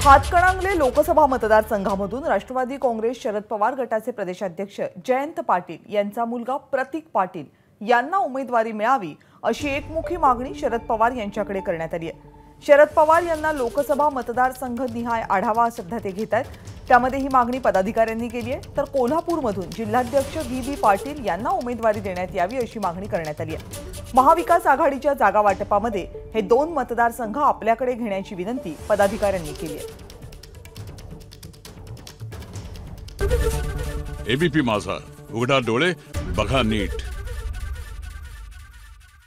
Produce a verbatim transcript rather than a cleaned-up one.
हातकणंगले लोकसभा मतदारसंघामधून राष्ट्रवादी काँग्रेस शरद पवार गटाचे प्रदेशाध्यक्ष जयंत पाटील यांचा मुलगा प्रतीक पाटील यांना उमेदवारी मिळावी अशी एकमुखी मागणी शरद पवार यांच्याकडे करण्यात आली आहे। शरद पवार यांना लोकसभा मतदारसंघ निहाय आढावा सध्या ते घेत आहेत। त्यामध्ये ही मागणी पदाधिकाऱ्यांनी केली आहे, तर कोल्हापूरमधून जिल्हाध्यक्ष व्ही बी पाटील यांना उमेदवारी देण्यात यावी अशी मागणी करण्यात आली आहे। महाविकास आघाडीच्या जागा वाटपामध्ये हे दोन मतदारसंघ आपल्याकडे घेण्याची विनंती पदाधिकाऱ्यांनी केली आहे। एबीपी माझा, उघडा डोळे बघा नीट।